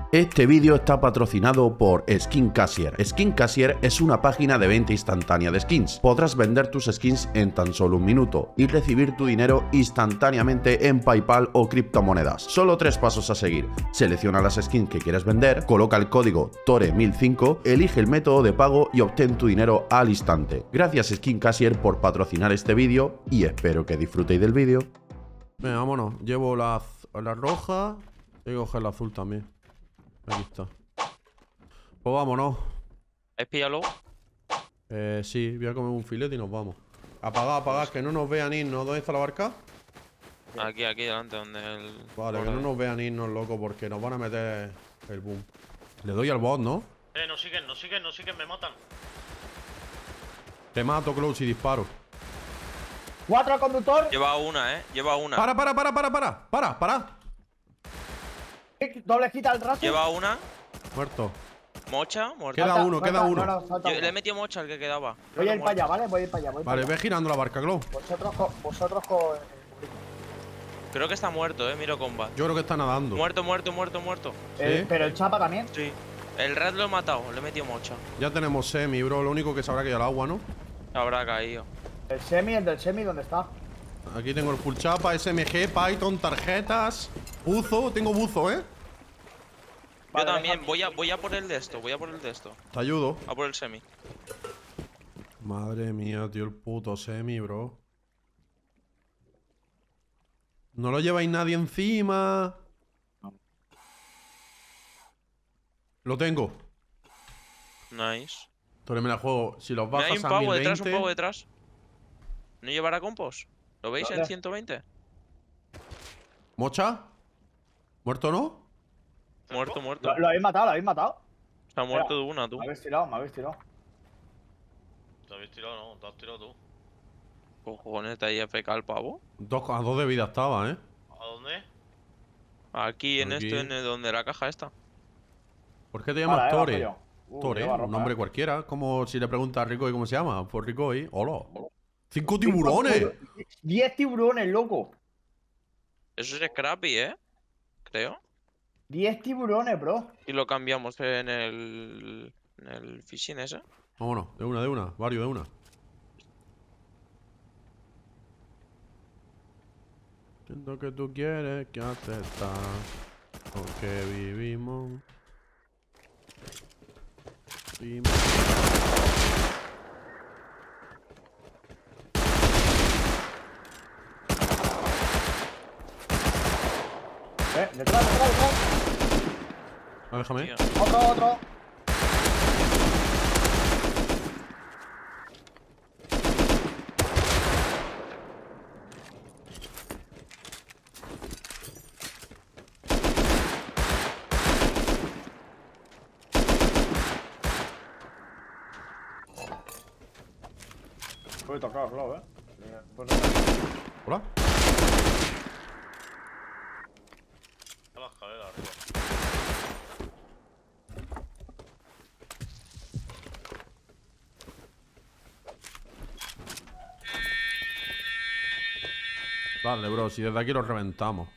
Este vídeo está patrocinado por Skin Cashier. Skin Cashier es una página de venta instantánea de skins. Podrás vender tus skins en tan solo un minuto y recibir tu dinero instantáneamente en PayPal o criptomonedas. Solo 3 pasos a seguir. Selecciona las skins que quieres vender, coloca el código TORE1005, elige el método de pago y obtén tu dinero al instante. Gracias Skin Cashier por patrocinar este vídeo y espero que disfrutéis del vídeo. Venga, vámonos. Llevo la roja y coger la azul también. Aquí está. Pues vámonos. Espíalo. Sí, voy a comer un filete y nos vamos. Apagad, que no nos vean irnos. ¿Dónde está la barca? Aquí delante, donde el... Vale, que no nos vean irnos, loco, porque nos van a meter el boom. Le doy al bot, ¿no? No siguen, me matan. Te mato, Close, y disparo. 4 conductor. Lleva una, lleva una. Para. Doble quita el rato. Lleva una. Muerto. Mocha, muerto. Queda uno. Yo le he metido mocha al que quedaba. Voy a ir para allá, ¿vale? Voy a ir para allá. Vale, ve girando la barca, Close. Vosotros con... Creo que está muerto, miro combat. Yo creo que está nadando. Muerto. ¿Sí? Pero el chapa también. Sí. El red lo he matado, le he metido mocha. Ya tenemos semi, bro. Lo único que sabrá que hay el agua, ¿no? Habrá caído. El del semi, ¿dónde está? Aquí tengo el full chapa, SMG, Python, tarjetas. Buzo, tengo buzo, ¿eh? Yo también, voy a por el de esto, Te ayudo. A por el semi. Madre mía, tío, el puto semi, bro. No lo lleváis nadie encima. Lo tengo. Nice. Entonces me la juego. Si los Mira, hay bajas un a pavo 1020... detrás, un pavo detrás. ¿No llevará compos? ¿Lo veis Vale. en 120? ¿Mocha? ¿Muerto no? Muerto. ¿Lo habéis matado? Está muerto de una, tú. Me habéis tirado. ¿Te habéis tirado? No, te has tirado tú. Cojones, está ahí FK el pavo. A 2 de vida estaba, ¿eh? ¿A dónde? Aquí, en Aquí. esto, donde la caja esta. ¿Por qué te llamas Tore? Tore, Tore, un nombre cualquiera. Como si le preguntas a Ricoy cómo se llama. Pues Ricoy. ¡Hola! ¡5 tiburones! 10 tiburones, loco. Eso es Scrappy, creo. 10 tiburones, bro. Y lo cambiamos en el fishing ese. Vámonos, de una. Varios de una. Siento que tú quieres que aceptar porque vivimos. Detrás. Déjame. Tío. Otro. Voy a tocar, claro, Hola. A la escalera arriba. Dale, bro, si desde aquí los reventamos.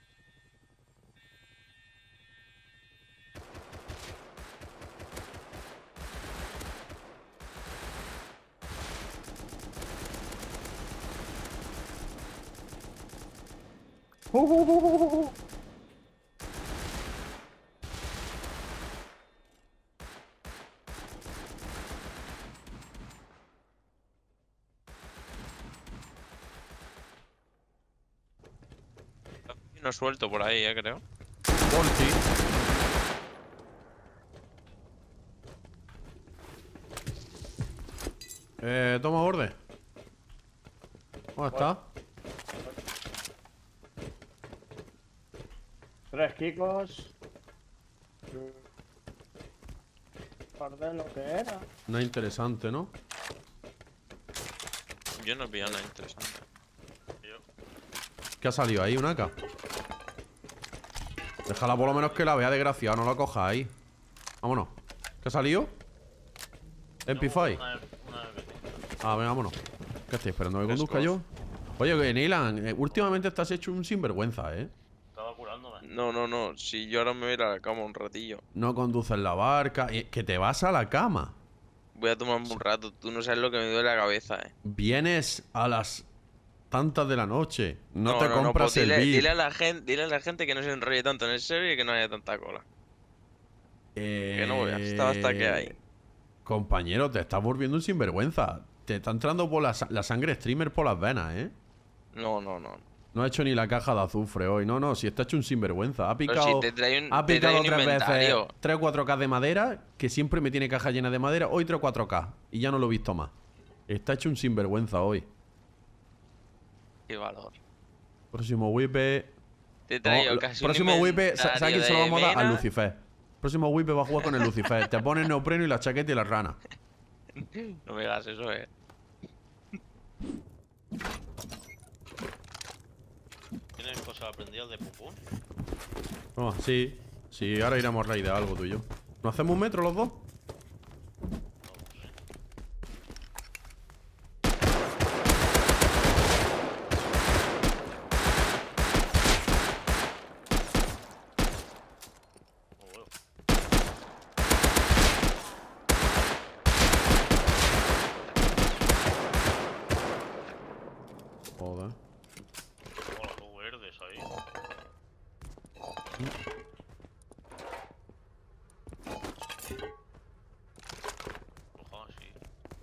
No suelto por ahí, creo. Volti. Toma borde. ¿Dónde está? 3 kikos. Guardé lo que era. No es interesante, ¿no? Yo no he pillado nada interesante. ¿Qué ha salido ahí? ¿Un AK? Déjala por lo menos que la vea, desgraciado. No la coja ahí. Vámonos. ¿Qué ha salido? MP5. Ah, venga, vámonos. ¿Qué estoy esperando? ¿Que conduzca yo? Oye, que Neyland, últimamente estás hecho un sinvergüenza, ¿eh? Estaba curándome. No. Si yo ahora me voy a ir a la cama un ratillo. No conduces la barca. Que te vas a la cama. Voy a tomarme un rato. Tú no sabes lo que me duele la cabeza, Vienes a las tantas de la noche. No te pues compras el dile VIP. a la gente que no se enrolle tanto en el server y que no haya tanta cola. Que no voy a estar hasta que hay. Compañero, te estás volviendo un sinvergüenza. Te está entrando por la sangre streamer por las venas, ¿eh? No. No ha hecho ni la caja de azufre hoy. No, si está hecho un sinvergüenza. Ha Pero picado, si te trae un, ha te trae picado un 3 veces inventario. 3 o 4K de madera, que siempre me tiene caja llena de madera. Hoy 3 o 4K. Y ya no lo he visto más. Está hecho un sinvergüenza hoy. Qué valor. Próximo whipe. Te traigo casi Próximo un whipe, ¿sabes a quién se lo vamos a dar? Al mena. Lucifer. Próximo whipe va a jugar con el Lucifer. Te pones neopreno y la chaqueta y la rana. No me digas eso, ¿Tienes cosas aprendidas de Pupún? Oh, sí. Sí, ahora iremos a raíz de algo tú y yo. ¿Nos hacemos un metro los dos? Joder. Hola, tú verdes ahí. Otro Hasi.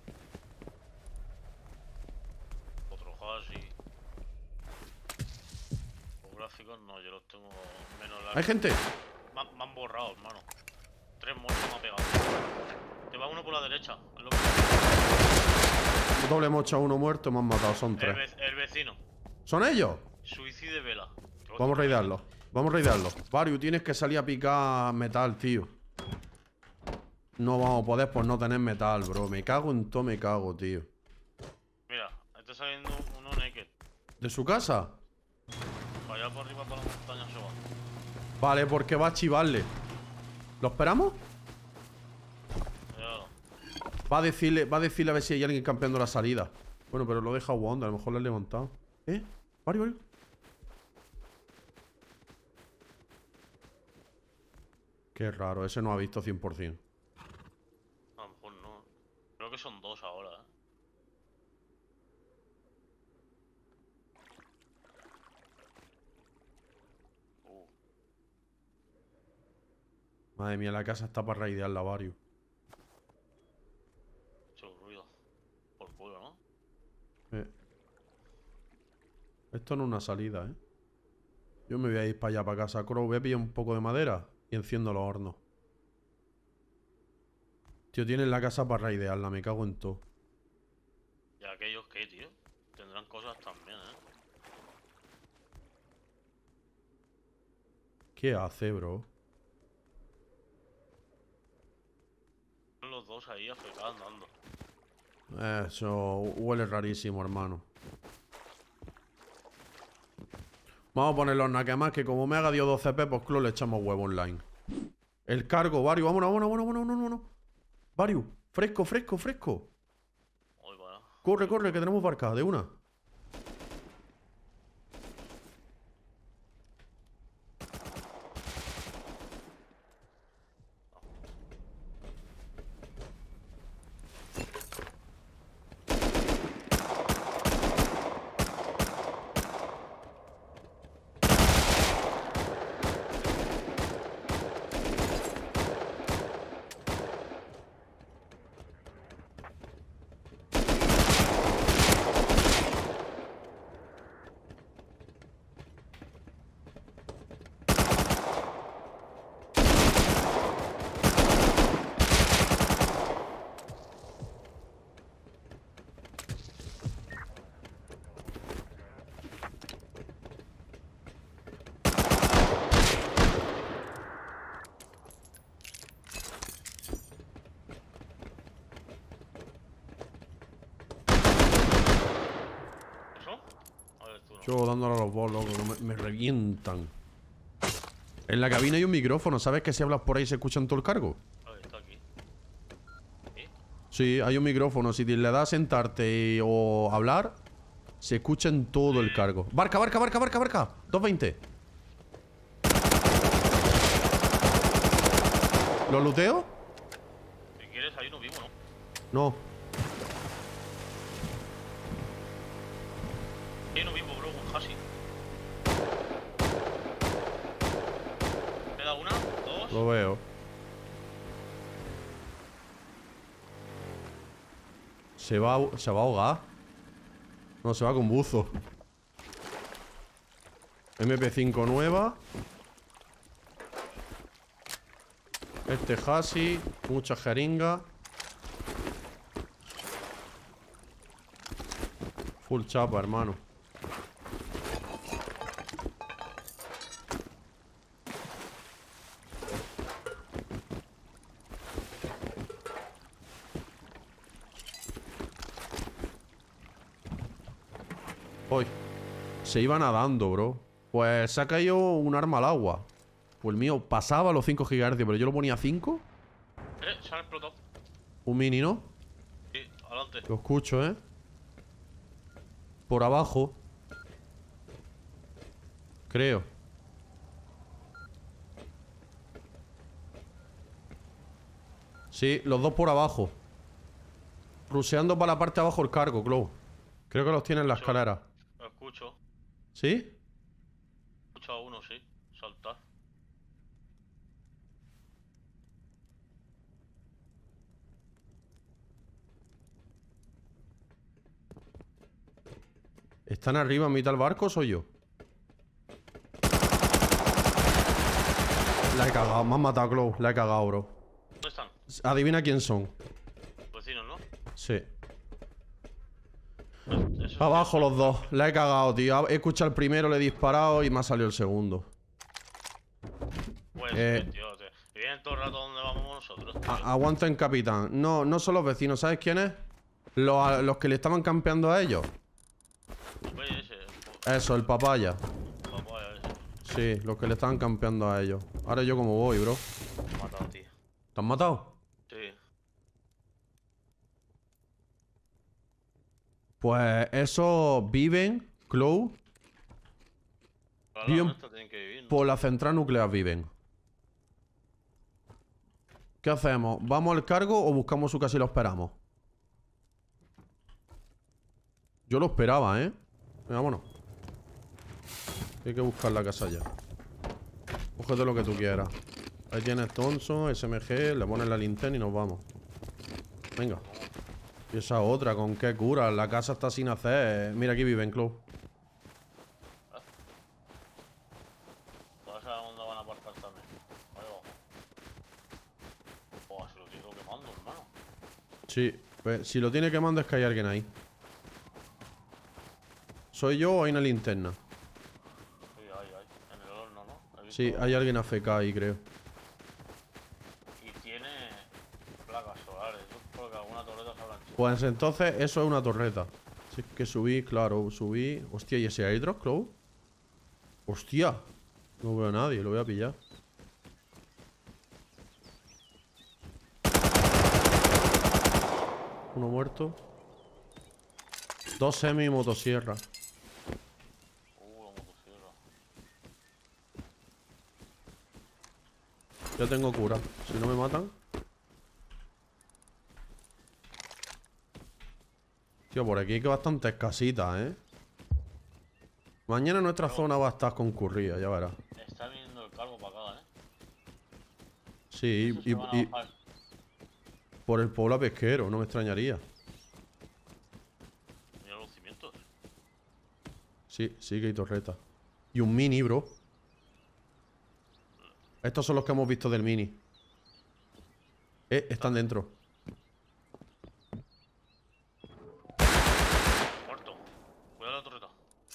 Otro Hasi. Los gráficos no, yo los tengo menos largos. ¿Hay gente? Me han borrado, hermano. 3 muertos me ha pegado. Te va uno por la derecha. Hazlo. Doble mocha, uno muerto, me han matado, son 3. El vecino. ¿Son ellos? Suicide de vela. Vamos a raidearlo. Vamos a raidearlo. Varius, tienes que salir a picar metal, tío. No vamos a poder por no tener metal, bro. Me cago en todo, me cago, tío. Mira, está saliendo uno naked. ¿De su casa? Para allá por arriba, para la montaña se va. Vale, porque va a chivarle. ¿Lo esperamos? Míralo. Va a decirle a ver si hay alguien campeando la salida. Bueno, pero lo deja Wanda, a lo mejor lo he levantado. Varios. Qué raro, ese no ha visto 100%. A lo mejor no. Creo que son 2 ahora, Madre mía, la casa está para raidearla, Varios. Mucho ruido. Por culo, ¿no? Esto no es una salida, ¿eh? Yo me voy a ir para allá, para casa. Crow, voy a pillar un poco de madera y enciendo los hornos. Tío, tienen la casa para raidearla, me cago en todo. ¿Y aquellos qué, tío? Tendrán cosas también, ¿Qué hace, bro? Los dos ahí afecados andando. Eso huele rarísimo, hermano. Vamos a poner los nakemas que como me haga Dios 12 p, pues le echamos huevo online. El cargo, Varius, vámonos. Varius, fresco. Hoy va. Corre, que tenemos barca, de una. Yo dándole a los bots, loco, que me revientan. En la cabina hay un micrófono, ¿sabes que si hablas por ahí se escucha en todo el cargo? A ver, está aquí. ¿Sí? Sí, hay un micrófono. Si le das a sentarte o hablar, se escucha en todo el cargo. ¡Barca! 220. ¿Lo looteo? Si quieres, ahí nos vimos, ¿no? No. Ahí nos vimos, bro, un Hasi. ¿Queda una? ¿Dos? Lo veo. Se va a ahogar. No, se va con buzo. MP5 nueva. Este Hasi. Mucha jeringa. Full chapa, hermano. Hoy se iba nadando, bro. Pues se ha caído un arma al agua. Pues el mío pasaba los 5 GHz, pero yo lo ponía a 5. Se han explotado. Un mini, ¿no? Sí, adelante. Lo escucho, ¿eh? Por abajo. Creo. Sí, los dos por abajo. Ruseando para la parte de abajo el cargo, Clow. Creo que los tiene en la escalera. Lo escucho. ¿Sí? He escuchado a uno, sí. Saltar. ¿Están arriba en mitad del barco o soy yo? La he cagado, me han matado, Clow. La he cagado, bro. ¿Dónde están? Adivina quién son. Vecinos, ¿no? Sí. Eso Abajo los dos. La he cagado, tío. He escuchado el primero, le he disparado y me ha salido el segundo. Pues, tío, vienen todo el rato donde vamos nosotros. Tío. Aguanten, capitán. No, no son los vecinos. ¿Sabes quiénes? Los que le estaban campeando a ellos. Hombre, ese. Eso, el papaya. Papaya ese. Sí, los que le estaban campeando a ellos. Ahora yo como voy, bro. Me ha matado, tío. ¿Te han matado? Sí. Pues esos viven, Clow, Claro, Viven esto tienen que vivir, ¿no? por la central nuclear viven. ¿Qué hacemos? ¿Vamos al cargo o buscamos su casa y lo esperamos? Yo lo esperaba, ¿eh? Venga, vámonos. Hay que buscar la casa ya. Cógete lo que tú quieras. Ahí tienes Thompson, SMG, le pones la linterna y nos vamos. Venga. Y esa otra, ¿con qué cura? La casa está sin hacer. Mira, aquí viven, Clow. ¿Sabes a dónde van a aparcar también? Ahí abajo. Oh, si lo tengo quemando, hermano. Sí, pues, si lo tiene quemando es que hay alguien ahí. ¿Soy yo o hay una linterna? Sí, hay. En el horno, ¿no? He visto- Sí, hay alguien AFK ahí, creo. Y tiene placas solares. Eso es porque alguna torreta se habrá hecho. Pues entonces eso es una torreta. Sí, que subí, claro, subí. Hostia, ¿y ese airdrop, Clow? Hostia. No veo a nadie, lo voy a pillar. Uno muerto. Dos semi y motosierra. La motosierra. Ya tengo cura. Si no me matan. Tío, por aquí hay que bastantes casitas, ¿eh? Mañana nuestra zona va a estar concurrida, ya verás. Está viniendo el cargo para acá, ¿eh? Sí, Esos se van a bajar. por el pueblo pesquero, no me extrañaría. Mira los cimientos. Sí, sí que hay torreta. Y un mini, bro. Estos son los que hemos visto del mini. Están dentro. Muerto. Cuidado la torreta.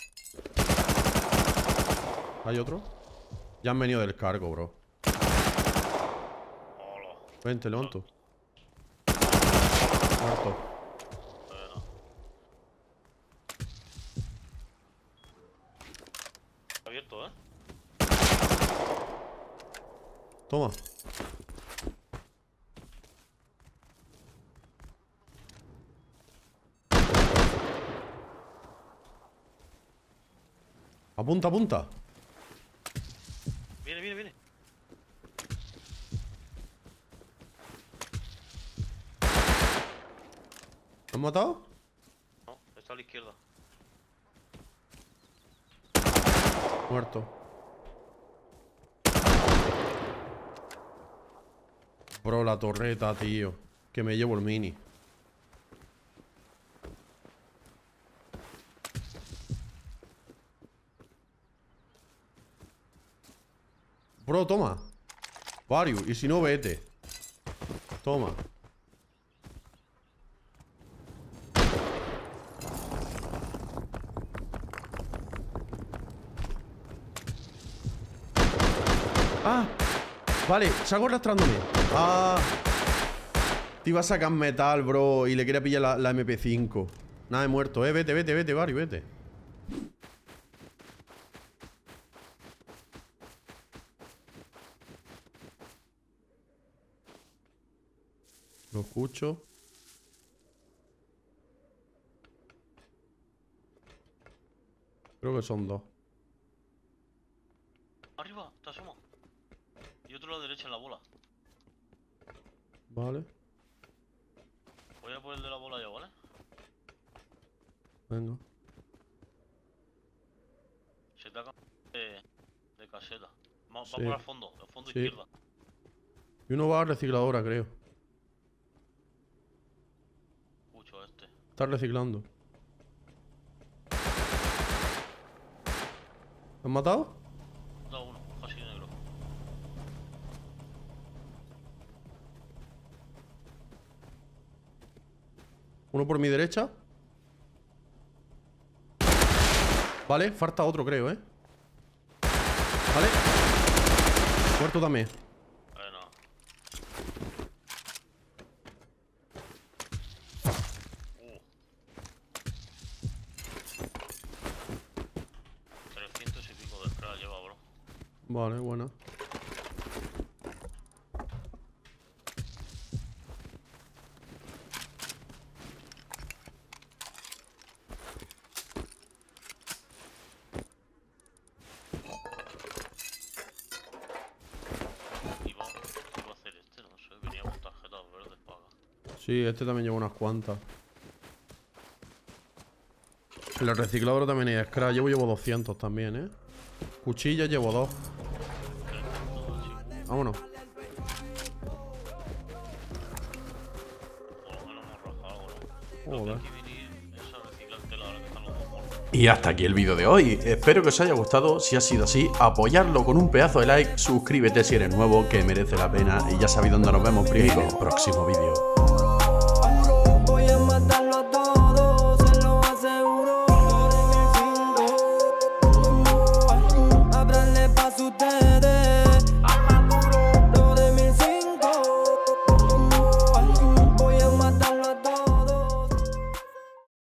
¿Hay otro? Ya han venido del cargo, bro. Hola. Vente, levanto. Muerto. Bueno. Está abierto, ¿eh? Toma. Apunta, apunta. Viene. ¿Lo han matado? No, está a la izquierda. Muerto. Bro, la torreta, tío. Que me llevo el mini. Bro, toma. Varios. Y si no, vete. Toma. Ah. Vale, salgo arrastrándome. Ah. Te iba a sacar metal, bro. Y le quería pillar la MP5. Nada, he muerto. Vete, Varios, vete. Lo escucho. Creo que son dos. Arriba, te asoma. Y otro a la derecha en la bola. Vale. Voy a por el de la bola yo, ¿vale? Venga. Se te ha cambiado de caseta. Va Sí. por el fondo Sí. izquierda. Y uno va a recicladora, creo. Escucho a este. Está reciclando. ¿Lo han matado? Da uno, casi negro. Uno por mi derecha. Vale, falta otro, creo, ¿eh? Vale. Muerto también. No. 300 y pico de scrap lleva, bro. Vale, buena. Iba a hacer este, no sé, venía con tarjetas verdes paga. Sí, este también lleva unas cuantas. En el reciclador también hay scrap. Llevo 200 también, ¿eh? Cuchillas llevo 2. Vámonos. Por lo menos hemos rajado algo, ¿no? Joder. Lo que hay que venir es a reciclarte la hora que están los dos muertos. Y hasta aquí el vídeo de hoy. Espero que os haya gustado. Si ha sido así, apoyarlo con un pedazo de like. Suscríbete si eres nuevo, que merece la pena. Y ya sabéis dónde nos vemos primero. En el próximo vídeo.